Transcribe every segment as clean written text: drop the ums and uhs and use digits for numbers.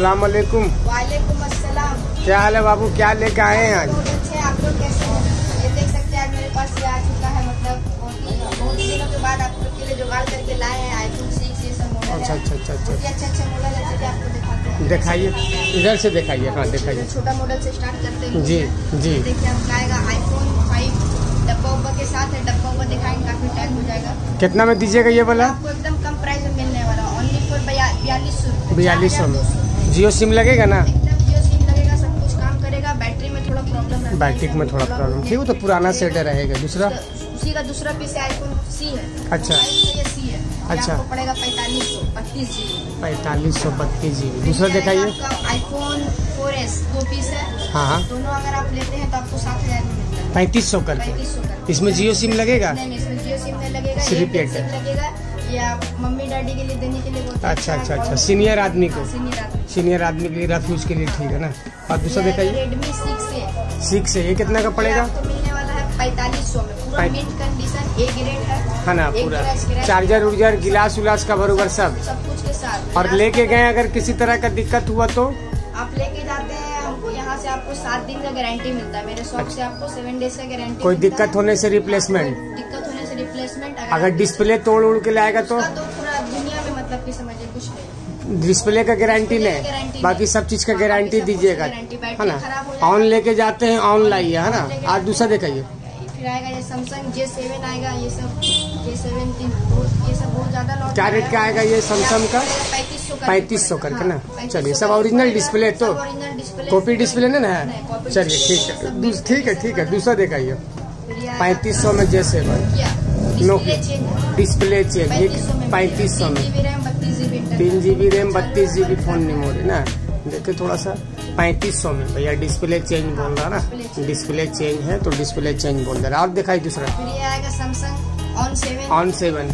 अस्सलाम वालेकुम। वालेकुम अस्सलाम। क्या हाल है बाबू, क्या लेके आए हैं आज? बहुत अच्छे, आप लोग कैसे हैं? ये देख सकते हैं आज मेरे पास ये आ चुका है, मतलब बहुत दिनों के बाद आप लोग के लिए जुगाड़ करके लाए हैं आईफोन 6 ये सब मॉडल है। अच्छा अच्छा अच्छा अच्छा, अच्छे मॉडल है, चलिए आपको दिखाते हैं। दिखाइए, इधर से दिखाइए। हाँ दिखाइए। छोटा मॉडल से स्टार्ट करते हैं। जी जी। देखिए आपका आएगा आईफोन 5 डब्बा उब्बा के साथ है। डब्बा उब्बा दिखाएंगे, काफी टाइम हो जाएगा। कितना में दीजिएगा ये वाला? आपको एकदम कम प्राइस में मिलने वाला, ओनली फॉर 4200। 4200 में जियो सिम लगेगा ना? एकदम जियो सिम लगेगा, सब कुछ काम करेगा। बैटरी में थोड़ा प्रॉब्लम है, बैटरी में थोड़ा प्रॉब्लम, ठीक है। तो पुराना सेट रहेगा। दूसरा उसी का दूसरा पीस आईफोन सी है। अच्छा ये सी है। अच्छा, आपको पड़ेगा 4532 GB। 4532 GB। दूसरा दिखाइए। आईफोन 4S 2 पीस है। हाँ, दोनों अगर आप लेते हैं तो आपको 7000 में मिलता है। 3500 करके। 3500। इसमें जियो सिम लगेगा? नहीं, इसमें जियो सिम नहीं लगेगा, सिर्फ एयरटेल सिम लगेगा। या मम्मी डैडी के लिए देने के लिए बहुत अच्छा अच्छा अच्छा, सीनियर आदमी को, सीनियर आदमी के लिए, रफ यूज के लिए, ठीक है ना। और दूसरा दिखाइए। रेडमी 6 6 है, ये कितना का पड़ेगा? आपको मिलने वाला है 4500 में। पूरा मिंट कंडीशन, ए ग्रेड है ना, पूरा चार्जर उर्जर गिलास उलास का बरोबर सब कुछ के साथ। और लेके गए अगर किसी तरह का दिक्कत हुआ तो आप लेके जाते हैं, हमको यहाँ से आपको 7 दिन का गारंटी मिलता है। मेरे शॉप से आपको 7 डेज का गारंटी। कोई दिक्कत होने से रिप्लेसमेंट? दिक्कत होने से रिप्लेसमेंट। अगर डिस्प्ले तोड़ उड़ के लाएगा तो पूरा दुनिया में मतलब कि समझिए कुछ नहीं। डिस्प्ले का गारंटी नहीं, बाकी सब चीज का गारंटी दीजिएगा, है ना। ऑन लेके जाते हैं, ऑन लाइए, है ना। आज दूसरा दिखाइए। फिर आएगा ये सैमसंग J7 आएगा। ये सब J7 ये सब बहुत ज्यादा लॉट। क्या रेट का आएगा ये सैमसंग का? 3500 करके ना। चलिए, सब ओरिजिनल डिस्प्ले, तो कॉपी डिस्प्ले नहीं ना? चलिए ठीक है ठीक है। दूसरा दिखाइए। 3500 में J7 डिस्प्ले चेंज, ये 3500 में 3 GB RAM 32 GB phone memory ना। देखिए थोड़ा सा 3500 में भैया डिस्प्ले चेंज बोल रहा ना, डिस्प्ले चेंज है तो डिस्प्ले चेंज बोल रहा है। और दिखाई दूसरा। फिर ये आएगा सैमसंग ऑन 7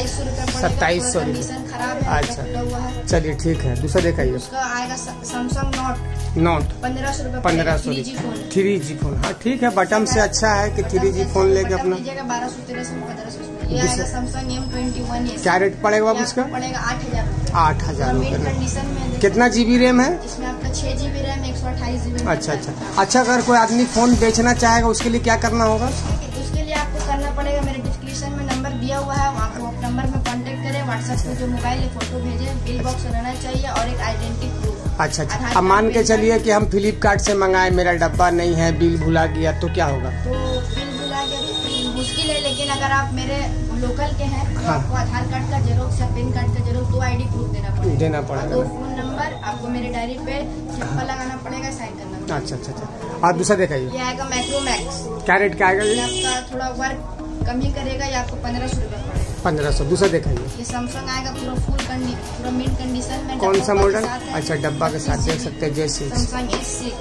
2700 खराब है। अच्छा चलिए ठीक है। दूसरा दिखाइए। उसका आएगा सैमसंग नोट 1500 3G फोन। हाँ ठीक है, बटन से अच्छा है कि 3G फोन लेके अपना 1200-1300-1500। ये आएगा सैमसंग M21। क्या रेट पड़ेगा उसका? पड़ेगा 8000। 8000 कंडीशन में। कितना GB रैम है इसमें? आपका 6 GB रैम 128 GB। अच्छा अगर कोई आदमी फोन बेचना चाहेगा उसके लिए क्या करना होगा? उसके लिए आपको करना पड़ेगा, मेरे डिस्क्रिप्शन में नंबर दिया हुआ है, आपको नंबर में कांटेक्ट करें। व्हाट्सएप पे जो मोबाइल है फोटो भेजें, बिल बॉक्स रहना चाहिए और एक आइडेंटिटी प्रूफ। अच्छा। अब मान के चलिए कि हम फ्लिपकार्ट से मंगाए, मेरा डब्बा नहीं है, बिल भुला गया तो क्या होगा? तो बिल भुला गया तो मुश्किल है, लेकिन अगर आप मेरे लोकल के हैं तो आपको आधार कार्ड का जेरोक्स या पैन कार्ड का जेरोक्स 2 ID प्रूफ देना पड़ेगा। 2 फोन नंबर आपको मेरे डायरी पे सिंपल लगाना पड़ेगा, साइन करना। अच्छा। और दूसरा दिखाइए। ये आएगा मैक्रोमैक्स। क्या रेट का आएगा? आपका थोड़ा वर्क कम ही करेगा, ये आपको 1500 रुपये पड़ेगा। 1500। दूसरा दिखाइए। ये सैमसंग आएगा पूरा पूरा मिंट कंडीशन में। कौन सा मॉडल? अच्छा, डब्बा के साथ देख सकते हैं। सैमसंग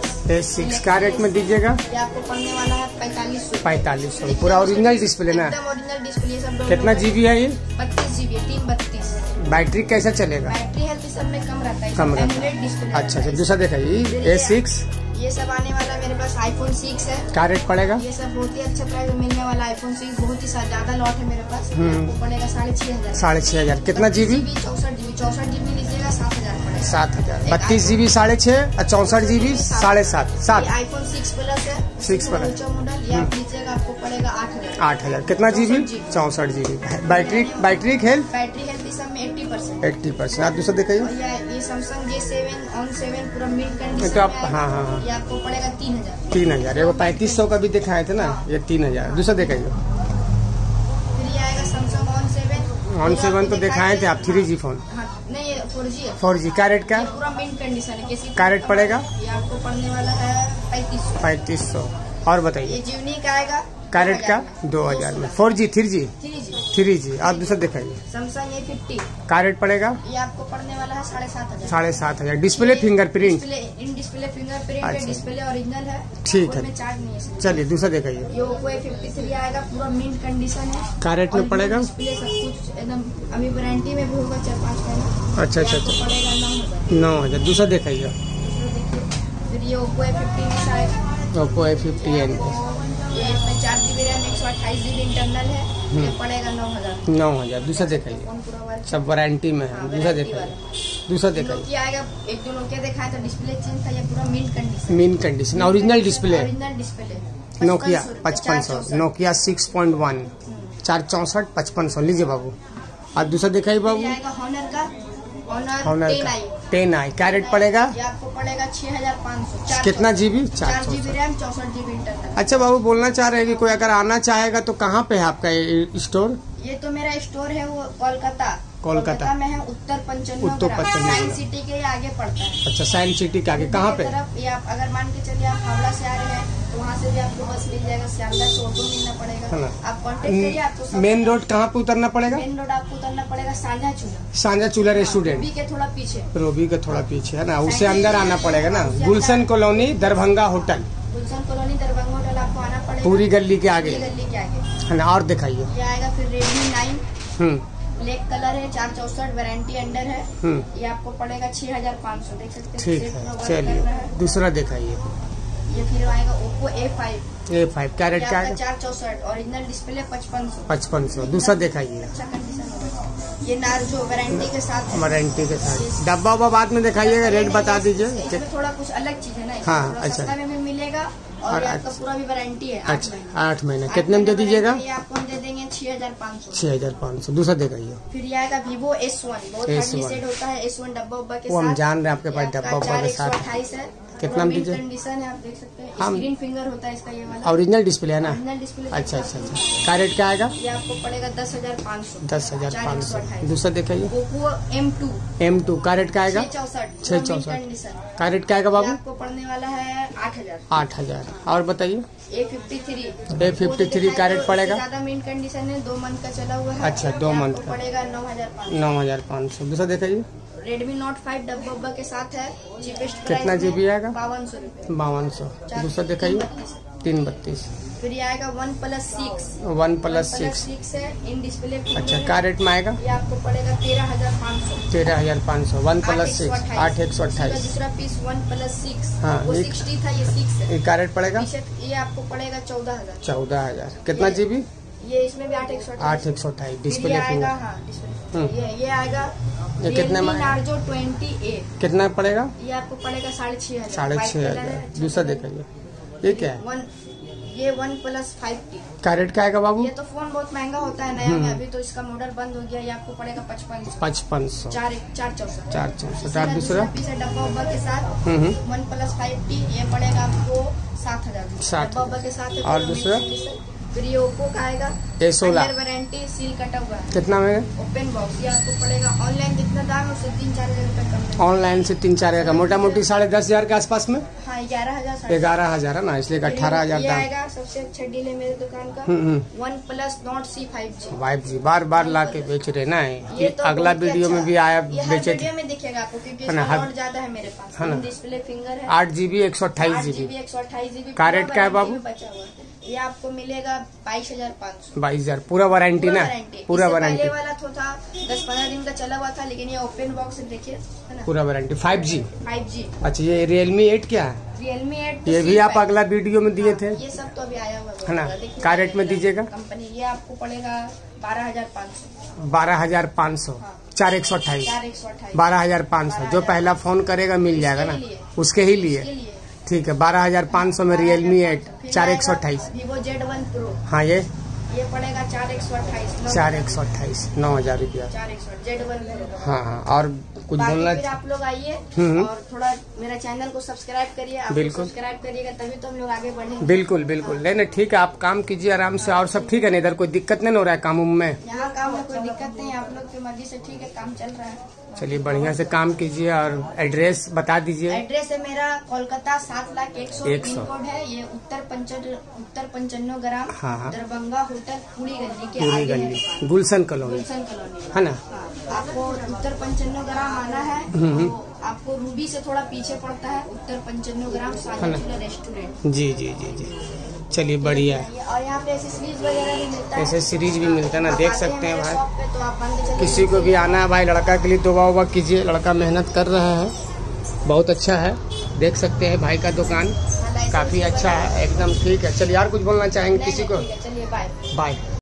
S6 क्या रेट में दीजिएगा? ये आपको पड़ने वाला है 4500। पूरा ओरिजिनल डिस्प्ले ना? Original display. सब कितना GB है ये? 32 GB 332। बैटरी कैसा चलेगा? बैटरी हेल्थ सब में कम रहता है। कम रहता है। अच्छा। दूसरा दिखाइए। A6 ये सब आने वाला मेरे पास आईफोन 6 है। क्या रेट पड़ेगा? ये सब बहुत ही अच्छा प्राइस में मिलने वाला आईफोन 6 बहुत ही ज्यादा लॉट है मेरे पास। आपको पड़ेगा 6500। 6500। कितना GB? 64 GB लीजिएगा 7000 पड़ेगा। 7000। 32 GB 6500 और 64 GB 7.5। आईफोन 6 प्लस है। 6 प्लस मॉडल ये आप लीजिएगा, आपको पड़ेगा 8000। 8000। कितना GB? 64 GB। Battery health? Battery health इस सब में 80%। आप दूसरा दिखाइए। ये सैमसंग J7 ऑन 7 पूरा मिड कंडीशन। तो आप हाँ ये आपको पड़ेगा 3000। 3000। ये 3500 का भी दिखाए थे ना, ये 3000। दूसरा दिखाइए। फिर ये आएगा सैमसंग ऑन 7 तो दिखाए थे आप। 3G phone? नहीं, ये 4G है। 4G। क्या रेट का? पूरा मिड कंडीशन है। क्या रेट पड़ेगा? ये आपको पड़ने वाला है 3500। 3500। और बताइए। ये जीवनी का आएगा। क्या रेट का? 2000 में। 4G 3G। आप दूसरा दिखाइए। Samsung A50। क्या रेट पड़ेगा? ये आपको पड़ने वाला है 7500। 7500। Display fingerprint? डिस्प्ले फिंगरप्रिंट है। डिस्प्ले ओरिजिनल है। ठीक है। चार्ज नहीं है। चलिए दूसरा दिखाइए। ये Oppo A53 आएगा, पूरा मिंट कंडीशन है। क्या रेट में पड़ेगा? डिस्प्ले सब कुछ एकदम अभी वारंटी में भी होगा 4-5 महीना। अच्छा। पड़ेगा 9000। दूसरा दिखाइए। फिर ये Oppo A50 आएगा। Oppo A50N। ये इसमें 4 GB रैम 128 GB इंटरनल है। ये पड़ेगा 9,000। 9,000। दूसरा दिखाइए, सब वारंटी में है। दूसरा दिखाइए, दूसरा दिखाइए। आएगा एक दो नोकिया दिखाया तो डिस्प्ले चेंज था, ये पूरा mint condition. Mint condition, original display. Original display Nokia 5500, Nokia 6.1, 464 5500। लीजिए बाबू। और दूसरा दिखाइए बाबू। हॉनर का हॉनर 10i क्या रेट पड़ेगा? ये आपको पड़ेगा 6,500। कितना GB? 4 GB RAM, 64 GB internal. अच्छा बाबू, बोलना चाह रहे हैं कि कोई अगर आना चाहेगा तो कहाँ पे है आपका स्टोर? ये तो मेरा स्टोर है वो कोलकाता में है, उत्तर 95 साइंस सिटी के आगे पड़ता है। अच्छा, साइंस सिटी के आगे कहाँ पे? ये आप अगर मान के चलिए आप हावड़ा से आ रहे हैं तो वहाँ से भी आपको बस मिल जाएगा, श्यामला से ऑटो मिलना पड़ेगा। आप कॉन्टेक्ट करिए, आपको मेन रोड कहाँ पे उतरना पड़ेगा? मेन रोड आपको उतरना पड़ेगा सांझा चूल्हा रेस्टोरेंट, रोबी के थोड़ा पीछे। रोबी के थोड़ा पीछे है ना, उससे अंदर आना पड़ेगा ना। Gulshan colony Darbhanga hotel, Gulshan colony Darbhanga hotel आपको आना पड़ेगा, पूरी गली के आगे है ना। और दिखाइए। ये आएगा फिर Redmi 9 ब्लैक कलर है, 464 वारंटी अंडर है। ये आपको पड़ेगा 6,500। देख सकते हैं। ठीक है, चलिए दूसरा दिखाइए। ये फिर आएगा Oppo A5 क्या रेट का है? 464 ओरिजिनल डिस्प्ले 5500। 5500। दूसरा दिखाइए। अच्छा कंडीशन होगा। ये नार्जो वारंटी के साथ है। वारंटी के साथ। डब्बा उब्बा बाद में दिखाइएगा, रेट बता दीजिए। इसमें थोड़ा कुछ अलग चीज है ना। हाँ, अच्छा। सस्ता में भी मिलेगा और आपका पूरा भी वारंटी है। अच्छा, 8 महीने। कितने में दे दीजिएगा? ये आपको हम दे देंगे 6,500। 6,500। दूसरा दिखाइए। फिर ये आएगा Vivo S1, बहुत हाईली सेट होता है। S1 डब्बा उब्बा के साथ। वो हम जान रहे हैं आपके पास डब्बा उब्बा के साथ। 428 है। कितना में दीजिए? कंडीशन है, आप देख सकते हैं। स्क्रीन फिंगर होता है इसका, ये वाला ओरिजिनल डिस्प्ले है ना? Original display. अच्छा। क्या रेट क्या आएगा? ये आपको पड़ेगा 10,500। 10,500। दूसरा दिखाइए। Oppo M2 क्या रेट का आएगा? 664। क्या रेट का आएगा बाबू? आपको पड़ने वाला है 8,000। 8,000। और बताइए। A53 क्या रेट पड़ेगा? ज्यादा मिंट कंडीशन है, 2 मंथ का चला हुआ है। अच्छा, 2 मंथ का पड़ेगा 9,500। 9,500। दूसरा दिखाइए। Redmi Note 5 डब्बा उब्बा के साथ है, चीपेस्ट। कितना जीबी आएगा? 5200 रुपए। 5200। दूसरा दिखाइए। 332। फिर ये आएगा OnePlus 6। OnePlus 6 है, इन डिस्प्ले। अच्छा, क्या रेट में आएगा? ये आपको पड़ेगा 13,500। 13,500। OnePlus 6 8,128। दूसरा पीस OnePlus 6। हाँ, वो 60 था, ये 6 है। क्या रेट पड़ेगा? ये आपको पड़ेगा 14,000। 14,000। कितना जीबी? ये इसमें भी 8,128 डिस्प्ले आएगा। हाँ, डिस्प्ले। ये आएगा। ये कितने में? Narzo 20A। कितना पड़ेगा? ये आपको पड़ेगा 6,500। 6,500। दूसरा दिखाइए। ये क्या है? ये OnePlus 5T। क्या रेट का आएगा बाबू? ये तो फोन बहुत महंगा होता है नया में, अभी तो इसका मॉडल बंद हो गया। ये आपको पड़ेगा 5500। 5500। 4,400। दूसरा पीस है डब्बा उब्बा के साथ। OnePlus 5T ये पड़ेगा आपको 7,000। 7,000 के साथ। और दूसरा? फिर ये Oppo का आएगा A16 वारंटी, सील कटा हुआ है। कितना में? Open box. ये आपको पड़ेगा ऑनलाइन जितना दाम है उससे 3-4 हजार रुपए कम। ऑनलाइन से 3-4 हजार, मोटा मोटी 10,500 के आसपास में। हाँ, 11,000। 11,000 है ना, इसलिए 18,000 दाम। आएगा। सबसे अच्छा डील है मेरे दुकान का। OnePlus Nord C 5G। बार ला के बेच रहे ना। ये तो अगला वीडियो में भी आया, बेचे थे। वीडियो में दिखेगा आपको, क्योंकि इसमें ज्यादा है मेरे पास। है ना, डिस्प्ले फिंगर है। 8GB 128 GB। 128 GB। क्या रेट का है बाबू? ये आपको मिलेगा 22,500। 22,000। पूरा वारंटी ना? पूरा वारंटी वाला तो था 10-15 दिन का चला हुआ था, लेकिन ये ओपन बॉक्स देखिए, है ना, पूरा वारंटी। 5G। अच्छा, ये Realme 8 क्या है? Realme 8 ये भी आप अगला वीडियो में दिए थे। ये सब तो अभी आया हुआ है ना। क्या रेट में दीजिएगा? कंपनी ये आपको पड़ेगा 12,500। 12,500। 4,128। 12,500। जो पहला फोन करेगा मिल जाएगा ना, उसके ही लिए। ठीक है, 12,500 में Realme 8 4,128। Vivo Z1 Pro। हाँ, ये पड़ेगा 4,128। 4,128। 9,000 रुपया। Z1 Pro। हाँ। और कुछ बोलना? फिर आप लोग आइए और थोड़ा मेरा चैनल को सब्सक्राइब करिए। आप सब्सक्राइब करिएगा तभी तो हम लोग आगे बढ़ेंगे। बिल्कुल। नहीं, ठीक है, आप काम कीजिए आराम से। और सब ठीक है ना? इधर कोई दिक्कत नहीं हो रहा है काम में? यहाँ काम में कोई दिक्कत नहीं है, आप लोग की मर्जी से ठीक है, काम चल रहा है। चलिए, बढ़िया से काम कीजिए। और एड्रेस बता दीजिए। एड्रेस है मेरा कोलकाता 7,01,000 पिन कोड है। ये उत्तर 95 ग्राम। हाँ। दरभंगा होटल पूरी गली के आगे, गुलशन कॉलोनी है ना। आपको उत्तर 95 ग्राम आना है। तो आपको रूबी से थोड़ा पीछे पड़ता है, उत्तर 95 ग्राम सांझा चूल्हा रेस्टोरेंट। जी। चलिए, बढ़िया है। और यहाँ पे एसेसरीज वगैरह भी मिलता है। एसेसरीज भी मिलता है ना, देख सकते हैं भाई। तो आप किसी को भी आना है भाई, लड़का के लिए दुआ कीजिए। लड़का मेहनत कर रहा है, बहुत अच्छा है। देख सकते हैं भाई का दुकान काफी अच्छा है, एकदम ठीक है। चलिए, यार कुछ बोलना चाहेंगे किसी को? चलिए, बाय।